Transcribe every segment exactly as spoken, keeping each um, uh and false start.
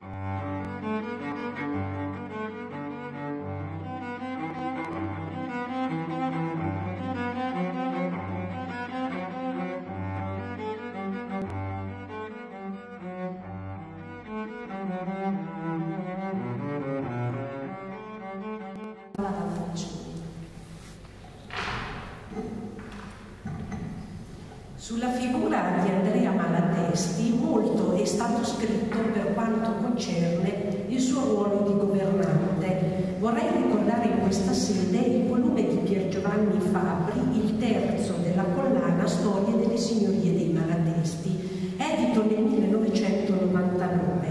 Sulla figura di Andrea Malatesti molto è stato scritto per quanto concerne il suo ruolo di governante. Vorrei ricordare in questa sede il volume di Pier Giovanni Fabbri, il terzo della collana Storie delle signorie dei Malatesti, edito nel millenovecentonovantanove,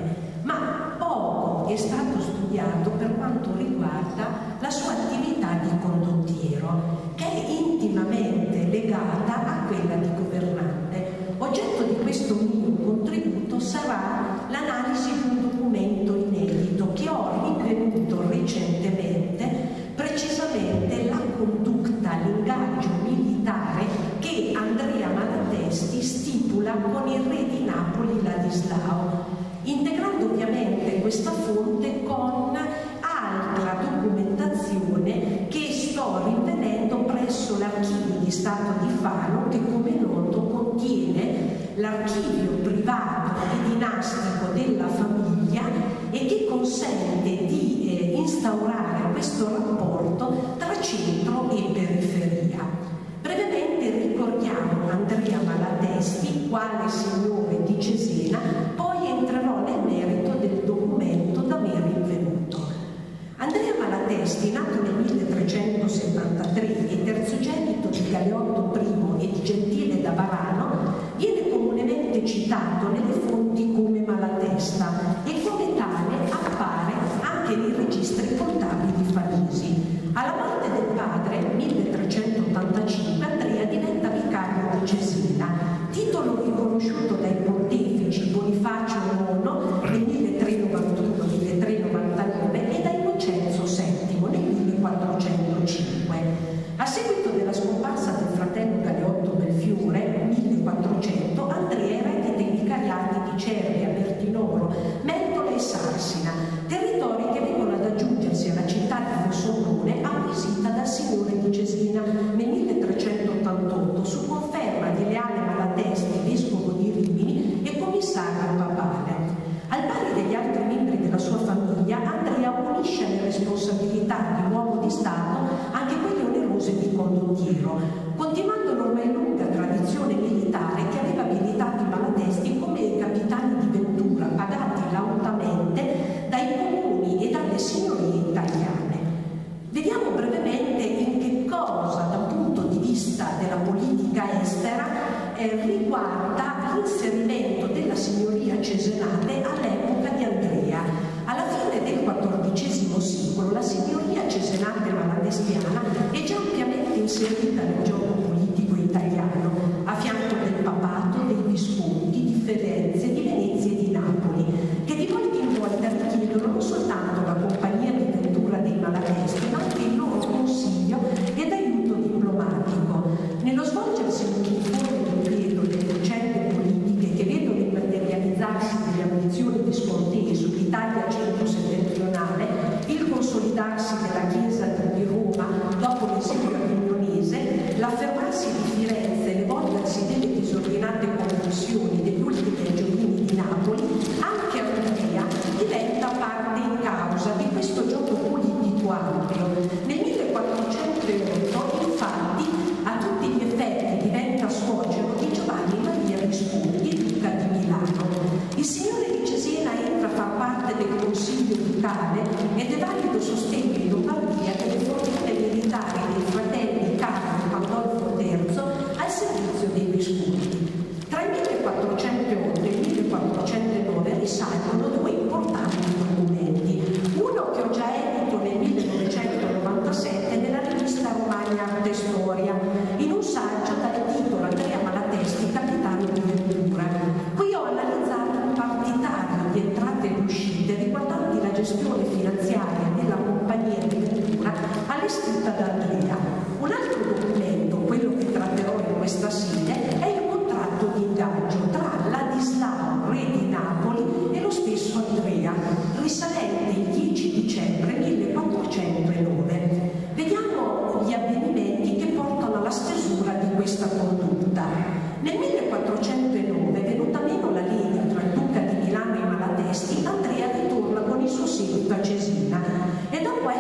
ma poco è stato studiato per quanto riguarda la sua attività di condottiero, che è intimamente legata a quella di governante. Oggetto di questo mio contributo sarà l'analisi di un documento inedito che ho rinvenuto recentemente, precisamente la condotta, l'ingaggio militare che Andrea Malatesti stipula con il re di Napoli Ladislao, integrando ovviamente questa fonte con altra documentazione che sto rinvenendo presso l'Archivio di Stato di Fano, che come noto contiene l'archivio privato e dinastico della famiglia e che consente di eh, instaurare questo rapporto tra centro e periferia. Brevemente ricordiamo Andrea Malatesti quale signore di Cesena, poi entrerò nel merito del documento da me rinvenuto. Andrea Malatesti, nato nel milletrecentosettantatré e terzogenito di Galeotto I e di Gentile da Varano, viene comunemente citato nelle fonti come Malatesta e come tale appare anche nei registri contabili di Farnese. Alla morte del padre, nel milletrecentottantacinque, Andrea diventa vicario di Cesena, titolo riconosciuto dai pontefici Bonifacio nono nel milletrecentonovantuno milletrecentonovantanove e da Innocenzo settimo nel millequattrocentocinque. A seguito della scomparsa del fratello Galeotto Belfiore nel millequattrocento, Andrea eredita i vicariati di Cervia, Bertinoro, Mentola e Sarsina, territori che vengono ad aggiungersi alla città di Fossombrone acquisita dal signore di Cesena nel milletrecentottantotto su conferma di Leale Malatesti, vescovo di Rimini e commissario papale. Al pari degli altri membri della sua famiglia, Andrea unisce alle responsabilità di uomo di Stato anche quelle onerose di condottiero, continuando l'ormai lunga tradizione militare che aveva abilitato i Malatesti come capitani di vettura pagati lautamente dai comuni e dalle signorie italiane. Vediamo brevemente in che cosa, dal punto di vista della politica estera, eh, riguarda l'inserimento della signoria cesenate all'epoca di Andrea. Alla fine del quattordicesimo secolo la signoria cesenate malatestiana è già ampiamente inserita nel gioco politico italiano, a fianco del papato, dei visconti, di Firenze, di Venezia e di Napoli, che di volta in volta richiedono non soltanto la compagnia di vettura dei Malatesti, ma anche il loro consiglio ed aiuto diplomatico. Nello svolgersi uniforme periodo delle vicende politiche che vedono il materializzarsi delle ambizioni discortesi sull'Italia centro-settentrionale, il consolidarsi della Chiesa di Roma dopo l'esilio avignonese, l'affermarsi di Firenze e l'evolversi delle disordinate convulsioni degli ultimi angioini di Napoli, anche Andrea diventa parte in causa di questo gioco politico ampio. Nel millequattrocentootto, infatti, a tutti gli effetti diventa suocero di Giovanni Maria Visconti, duca di Milano. Il signore di Cesena entra a far parte del consiglio ducale ed è valido sostegno in Lombardia delle fortune militari dei fratelli Carlo e Pandolfo terzo al servizio dei Visconti. Tra il millequattrocentootto e il millequattrocentonove risalgono due importanti documenti, uno che ho già edito nel millenovecentonovantasette nella rivista Romagna Arte e Storia, in un saggio dal titolo Andrea Malatesti, capitano di vettura. Qui ho analizzato un partitario di entrate ed uscite riguardanti la gestione finanziaria della compagnia di vettura allestita da Andrea. Un altro documento, quello che tratterò in questa sede, è il contratto di ingaggio tra Ladislao, re di Napoli, e lo stesso Andrea,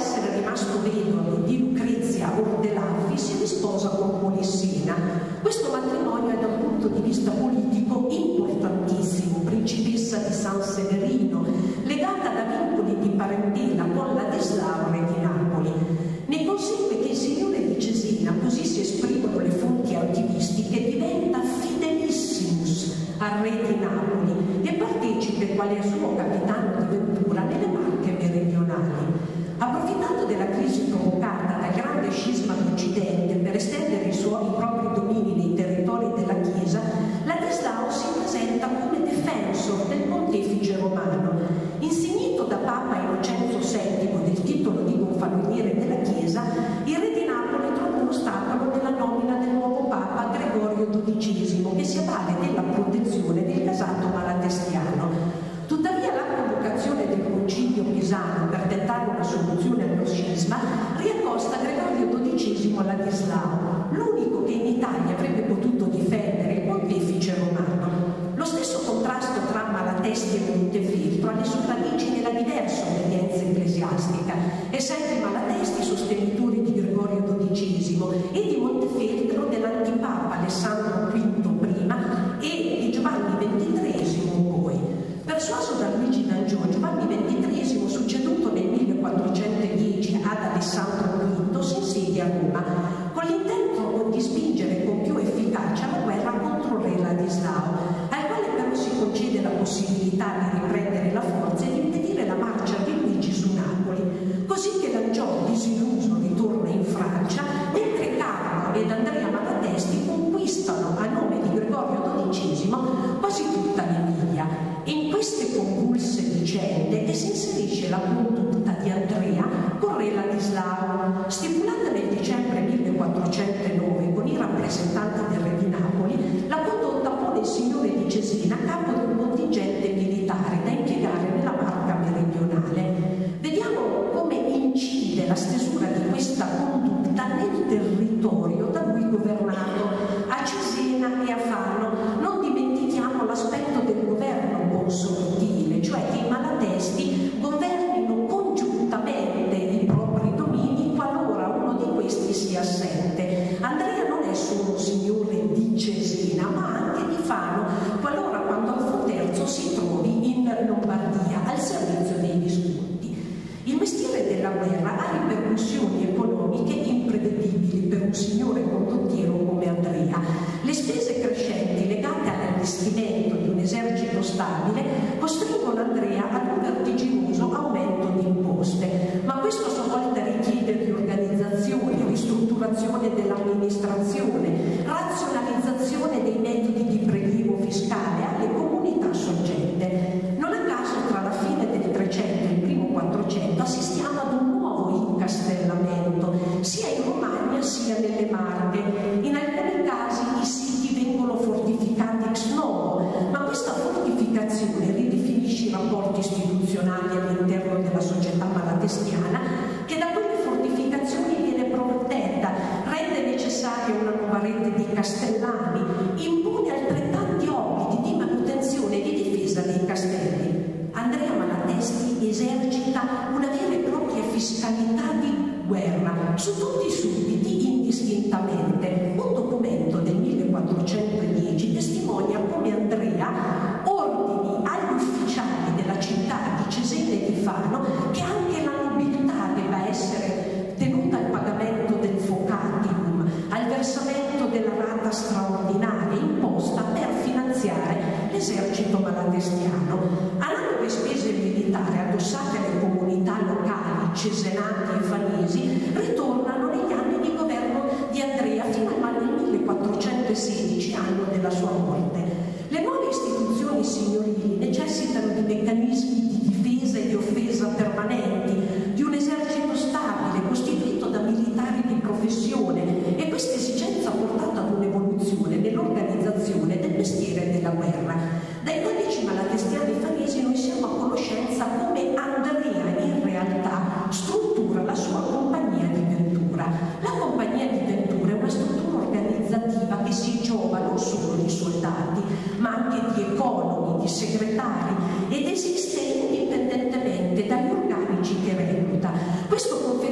essere rimasto vedovo di Lucrezia Ordelaffi, si risposa con Polissena. Questo matrimonio è da un punto di vista politico importantissimo, principessa di San Severino, legata da vincoli di parentela con Ladislao re di Napoli. Ne consegue che il signore di Cesena, così si esprimono le fonti archivistiche, diventa fidelissimus al re di Napoli e partecipe quale suo capitano di ventura nelle Marche meridionali. Approfittando della crisi provocata dal grande scisma d'Occidente per estendere i suoi i propri domini nei territori della Chiesa, Ladislao si presenta come defensor del pontefice romano. Insignito da Papa Innocenzo settimo del titolo di gonfaloniere della Chiesa, il re di Napoli trova un ostacolo nella nomina del nuovo Papa Gregorio dodicesimo, che si avvale della protezione del casato malatestiano. Tuttavia la convocazione del Concilio Pisano per tentare una soluzione allo scisma riaccosta Gregorio dodicesimo a Ladislao, l'unico che in Italia avrebbe potuto difendere il pontefice romano. Lo stesso contrasto tra Malatesti e Montefeltro ha le sue radici nella diversa obbedienza ecclesiastica, essendo i Malatesti sostenitori di Gregorio dodicesimo e di Montefeltro dell'antipapa Alessandro quinto prima e di Giovanni ventitreesimo poi. Persuaso da Luigi d'Angiò, Giovanni ventitreesimo, succeduto nel millequattrocentodieci ad Alessandro quinto, si insidia a Roma, con l'intento di spingere con più efficacia la guerra contro il re Ladislao, al quale però si concede la possibilità di riprendere la forza e di impedire la marcia di Luigi su Napoli, così che d'Angiò, disilluso, ritorna in Francia, mentre Carlo ed Andrea Malatesti conquistano a nome di Gregorio dodicesimo quasi tutta l'Emilia. In queste convulse vicende si inserisce la condotta di Andrea con re Ladislao, stipulata nel dicembre millequattrocentonove con i rappresentanti del re di Napoli. La condotta pone il signore di Cesena a capo di un contingente militare da impiegare nella Marca meridionale. Vediamo come incide la stesura di questa condotta nel territorio da lui governato, a Cesena e a Fano. Non dimentichiamo l'aspetto del governo consortile, cioè che i Malatesti governino congiuntamente i propri domini qualora uno di questi sia assente. Andrea non è solo un signore di Cesena, ma anche di Fano, qualora Pandolfo terzo si trovi in Lombardia al servizio dei Visconti. Il mestiere della guerra ha ripercussioni economiche imprevedibili per un signore condottiero come Andrea. Le spese crescenti legate all'allestimento di un esercito stabile costringono Andrea ad un vertiginoso aumento di imposte, ma questo a sua volta richiede riorganizzazione, ristrutturazione dell'amministrazione, razionalizzazione dei metodi di prelievo fiscale alle comunità soggette. Non a caso tra la fine del trecento e il primo quattrocento assistiamo ad un nuovo incastellamento, sia in Romagna sia nelle Marche. In alcuni casi i siti vengono fortificati ex novo, ma questa fortificazione ridefinisce i rapporti istituzionali all'interno della società malatestiana, che da quelle fortificazioni viene protetta, rende necessaria una nuova rete di castellani, impone altrettanti obblighi di manutenzione e di difesa dei castelli. Andrea Malatesti esercita una vera e propria fiscalità di guerra su tutti i sudditi indistintamente. Un documento del millequattrocentodieci testimonia come Andrea ordini agli ufficiali della città di Cesena e di Fano che anche la nobiltà debba essere tenuta al pagamento del focatium, al versamento della rata straordinaria imposta per finanziare l'esercito malatestiano. Analoghe spese militari addossate alle comunità locali cesenati e fanesi ritornano negli anni di governo di Andrea fino al millequattrocentosedici, anno della sua morte. Le nuove istituzioni signorili necessitano di meccanismi di difesa e di offesa permanenti, di un esercito stabile costituito da militari di professione, e questa esigenza ha portato ad un'evoluzione nell'organizzazione del mestiere della guerra. Dai codici malatestiani fanesi noi siamo a conoscenza come Andrea in realtà struttura la sua compagnia di ventura. La compagnia di ventura è una struttura organizzativa che si giova non solo di soldati, ma anche di economi, di segretari, ed esiste indipendentemente dagli organici che recluta. Questo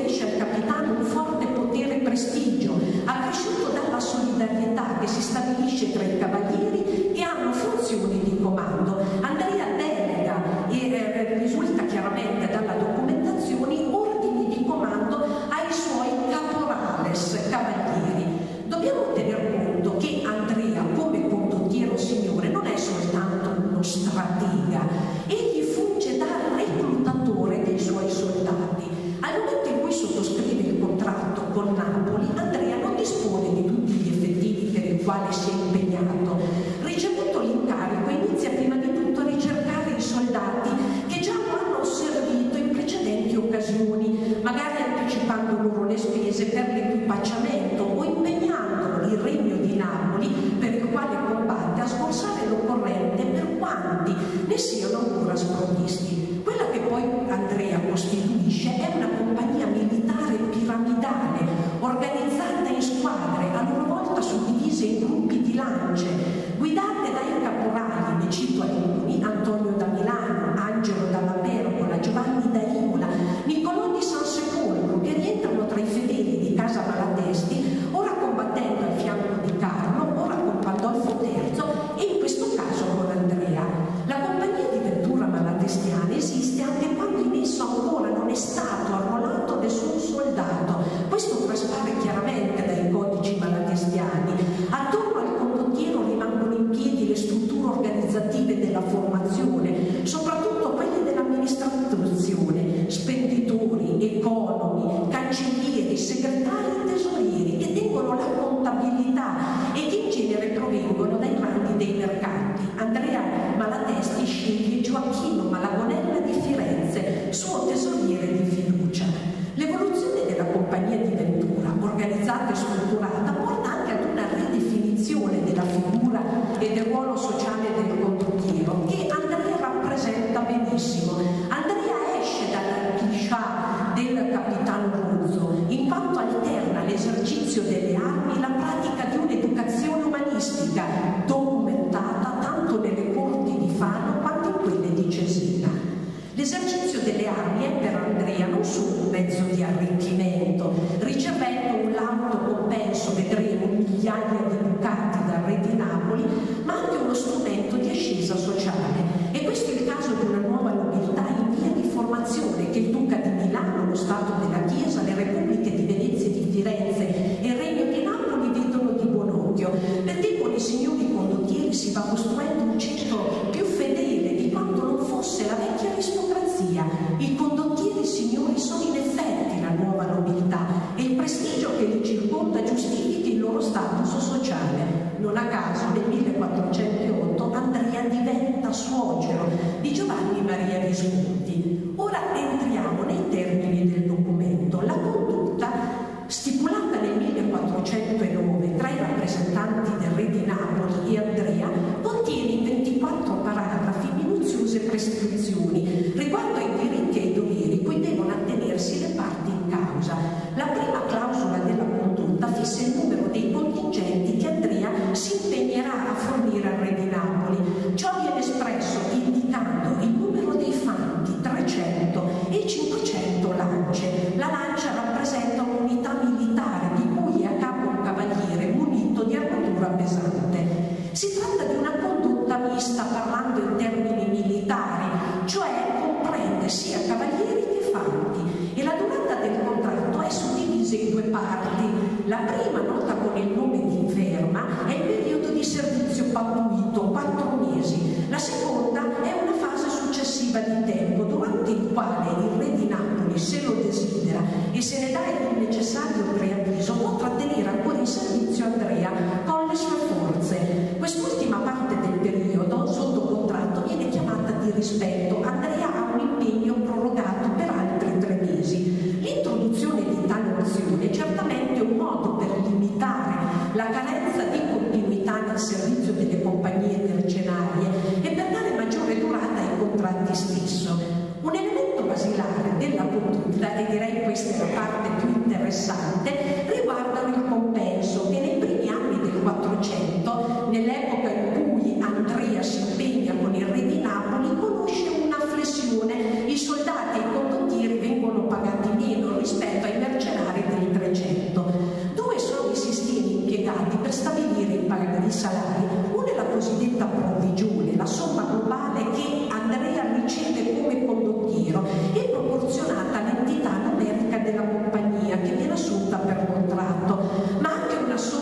ne siano ancora sprovvisti. Quella che poi Andrea costituisce è una compagnia militare piramidale, organizzata in squadre, a loro volta suddivise in gruppi di lance, guidate dai caporali, ne cito alcuni: Antonio da Milano, Angelo dalla Pergola, Giovanni da Imola, Niccolò di San Sepolcro, che rientrano tra i fedeli di casa Malatesti, ora combattendo al fianco di Carlo, ora con Pandolfo terzo e in questo caso con Andrea. La compagnia di Ventura malatestiana esiste anche quando in esso ancora non è stato arruolato nessun soldato. Questo traspare chiaramente dai codici malatestiani. Attorno al condottiero rimangono in piedi le strutture organizzative della formazione, soprattutto quelle dell'amministrazione: spenditori, economi, cancellieri, segretari e tesorieri, che tengono la contabilità e che in genere provengono dai ranghi dei mercanti. Andrea Malatesti sceglie Gioacchino Malagonella di Firenze, suo tesoriere di fiducia. L'evoluzione della compagnia di Ventura, organizzata e strutturata, porta anche ad una ridefinizione della figura e del ruolo sociale del condottiero, che Andrea rappresenta benissimo. Andrea esce dal cliché del capitano Rozzo, in quanto alterna l'esercizio delle armi e la pratica di un'educazione umanistica, documentata tanto nelle corti di Fano quanto in quelle di Cesena. L'esercizio delle armi è per Andrea non solo un mezzo di arricchimento, ricevendo un lauto compenso, vedremo, migliaia di ducati dal re di Napoli, ma anche uno strumento di ascesa sociale. E questo è il caso di una nuova nobiltà in via di formazione che il duca di Milano, lo Stato della Chiesa, le repubbliche di Venezia e di Firenze e il regno di Napoli vedono di buon occhio, perché con i signori condottieri si va costruendo un centro più fedele di quanto non fosse la vecchia aristocrazia. I condottieri signori sono in effetti la nuova nobiltà e il prestigio che li circonda giustifica il loro status sociale. Non a caso nel millequattrocentootto Andrea diventa suocero di Giovanni Maria Visconti. Ora entriamo nei termini del documento. La condotta, stipulata nel millequattrocentonove tra i rappresentanti del re di Napoli e Andrea, contiene ventiquattro paragrafi, minuziose prescrizioni riguardo ai diritti e ai doveri cui devono attenersi le parti in causa. La prima clausola della condotta fissa il numero dei contingenti che Andrea si impegnerà a fornire al re di Napoli. Ciò viene espresso indicando il numero dei fanti, trecento, e cinquecento lance. La lancia rappresenta un'unità militare di cui è a capo un cavaliere munito di armatura pesante. Si tratta di una condotta mista, parlando in termini militari, cioè comprende sia cavalieri che fanti, e la durata del contratto è suddivisa in due parti. La prima, nota con il nome di inferma, è il periodo di servizio pattuito, quattro mesi. La seconda è una fase successiva di tempo, durante il quale il re di Napoli, se lo desidera e se ne dà il necessario preavviso, potrà tenere ancora in servizio Andrea con le sue forze. Quest'ultima parte del periodo sotto contratto viene chiamata di rispetto. Andrea ha un impegno prorogato per altri tre mesi. L'introduzione di tale opzione è certamente un modo per limitare la carenza di continuità nel servizio delle compagnie mercenarie e per dare maggiore durata ai contratti stesso. Un elemento basilare della condotta, e direi questa è la parte più interessante, riguarda il compenso, che nei primi anni del quattrocento, nell'epoca in cui Andrea si impegna con il re di Napoli, conosce una flessione. I soldati e i condottieri vengono pagati meno rispetto ai mercenari del trecento. Due sono i sistemi impiegati per stabilire il pagamento dei salari. Uno è la cosiddetta provvigione, la somma globale che Andrea riceve come condottiero e proporzionata all'entità numerica della compagnia che viene assunta per contratto, ma anche una somma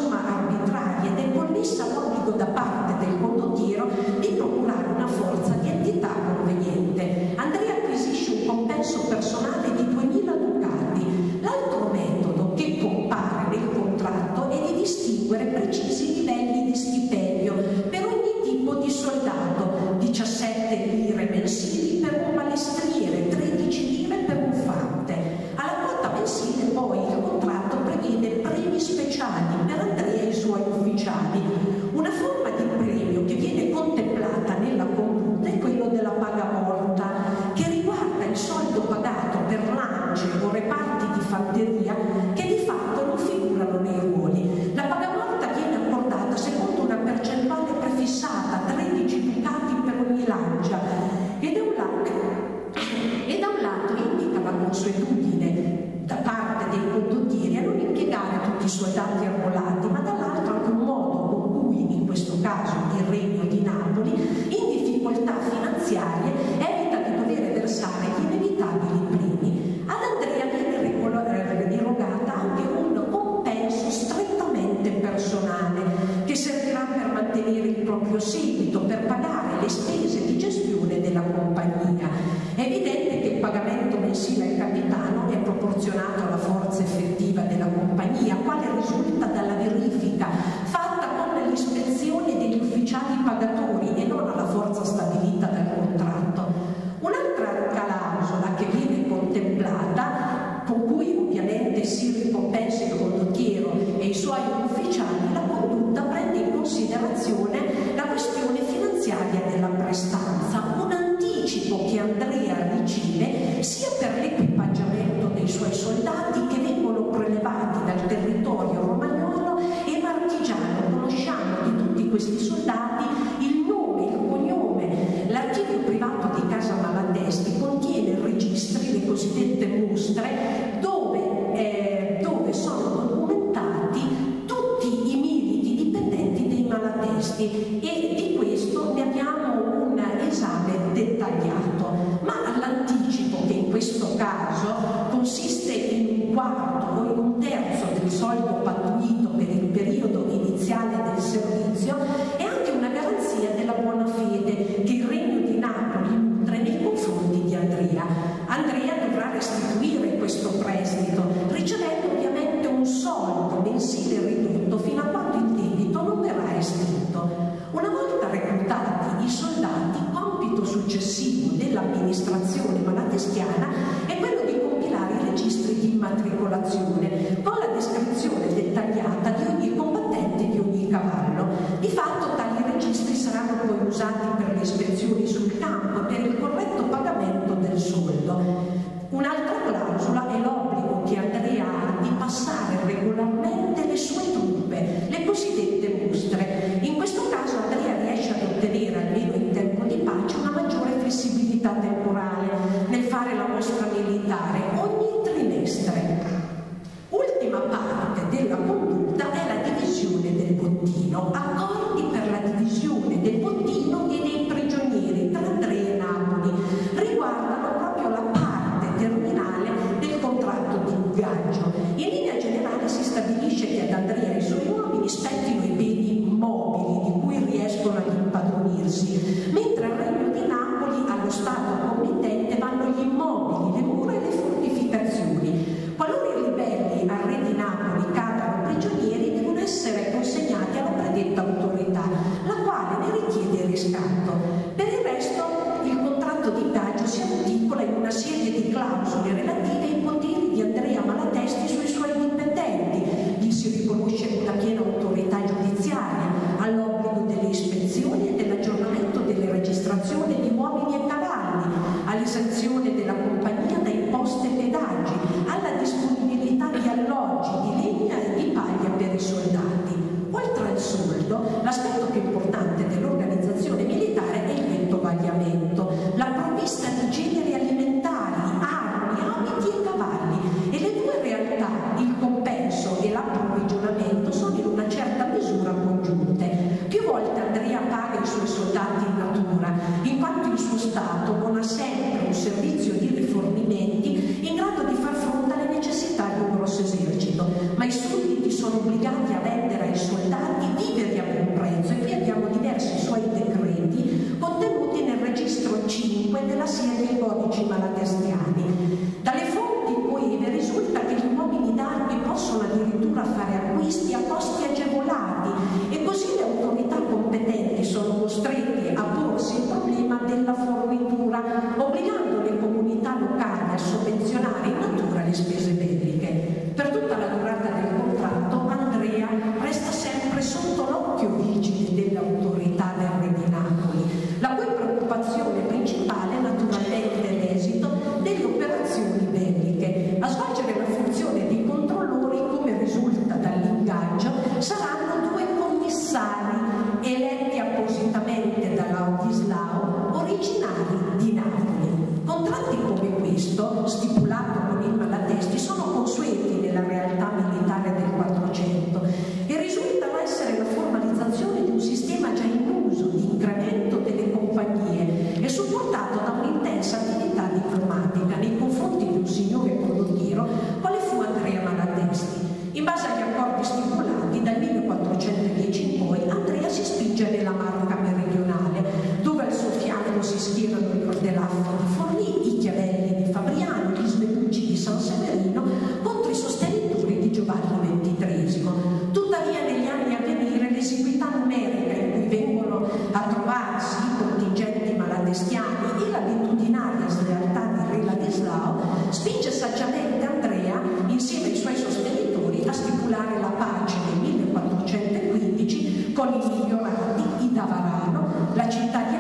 mensile al capitano è proporzionato alla forza effettiva della compagnia, quale risulta dalla verifica fatta con l'ispezione degli ufficiali pagatori e non alla forza stabilita dal contratto. Un'altra clausola che viene contemplata, con cui ovviamente si ricompensa il condottiero e i suoi ufficiali, la condotta prende in considerazione la questione finanziaria della prestanza, un anticipo che Andrea riceve sia per l'equipaggiamento dei suoi soldati che vengono prelevati dal territorio romagnolo e marchigiano. Conosciamo di tutti questi soldati il nome, il cognome. L'archivio privato di Casa Malatesti contiene registri, le cosiddette mostre, dove, eh, dove sono documentati tutti i militi dipendenti dei Malatesti, e di questo ne abbiamo un esame dettagliato. Ma l'anticipo, che in questo caso consiste in un quarto o in un terzo del soldo pattuito per il periodo iniziale del servizio, è anche una garanzia della buona fede che il Regno di Napoli nutre nei confronti di Andrea. Andrea dovrà restituire questo prestito, ricevendo ovviamente un soldo mensile ridotto fino a quando il debito non verrà estinto. Una volta reclutati i soldati, compito successivo dell'amministrazione malatestiana è quello di compilare i registri di immatricolazione con la descrizione dettagliata di ogni combattente e di ogni cavallo. Di fatto tali registri saranno poi usati per le ispezioni sul campo e per il corretto pagamento del soldo. Un'altra clausola è l'obbligo che Andrea ha di passare regolarmente le sue truppe, le cosiddette mostre. In questo caso Andrea riesce ad ottenere, almeno in tempo di pace, una maggiore flessibilità temporale nel fare la mostra militare ogni trimestre. Ultima parte della condotta è la divisione del bottino, accordi per la divisione del bottino e dei prigionieri tra Andrea e Napoli. Riguardano proprio la parte terminale del contratto di ingaggio. In linea generale si stabilisce che ad Andrea e ai suoi uomini spettino i beni mobili di cui riescono ad impadronirsi, mentre al Regno di Napoli, allo Stato committente, vanno gli immobili, le mura e le fortificazioni. Qualora i ribelli al Re di Napoli cadano prigionieri, devono essere consegnati alla predetta autorità, la quale ne richiede il riscatto. Per il resto, il contratto di ingaggio si articola in una serie di clausole relative ai poteri di Andrea Malatesti sui suoi dipendenti. Gli si riconosce una piena autorità giudiziaria, all'obbligo delle ispezioni e dell'aggiornamento delle registrazioni di uomini e cavalli, all'esenzione della compagnia da imposte e pedaggi, alla disponibilità di alloggi, di legna e di paglia per i soldati. Oltre al soldo, l'aspetto più importante dell'organizzazione militare è il vettovagliamento, la provvista di generi alimentari, armi, abiti e cavalli, e le due realtà, il compenso e l'approvvigionamento, sono in una certa misura congiunte. Più volte Andrea paga i suoi soldati in natura, in quanto il suo Stato non ha sempre un servizio di rifornimenti in grado di far fronte alle necessità di un grosso esercito, ma i sudditi sono obbligati a rendere ai soldati viveri a buon prezzo, e qui abbiamo diversi suoi decreti contenuti nel registro cinque della serie dei codici malatestiani. Dalle fonti coeve risulta che gli uomini d'armi possono addirittura fare acquisti a costi agevolati, e così le autorità competenti sono costrette a porsi il problema della fornitura, obbligando le comunità locali a sovvenzionare in natura le spese belliche. Per tutta la durata del contratto Andrea resta sempre sotto l'occhio vigile delle autorità del Re di Napoli, la cui preoccupazione principale è naturalmente l'esito delle operazioni belliche. A svolgere la funzione di controllori, come risulta dall'ingaggio, saranno due commissari eletti appositamente da Ladislao, originari di Napoli. Contratti come questo, stipulato con il Malatesti, sono consueti nella realtà militare del Quattrocento e risultano essere la formalizzazione di un sistema già in uso di incremento delle compagnie e supportato da un'intensa attività diplomatica nei confronti di un signore condottiero quale fu Andrea Malatesti. In base agli accordi stipulati dal millequattrocentodieci in poi, Andrea si spinge nella Marca meridionale, dove al suo fianco si schierano i Cordelaffi di Forlì, i Chiavelli di Fabriano, gli Valestiani e la abitudinaria slealtà di re Ladislao spinge saggiamente Andrea, insieme ai suoi sostenitori, a stipulare la pace nel millequattrocentoquindici con i migliorati, i Davarano, la città di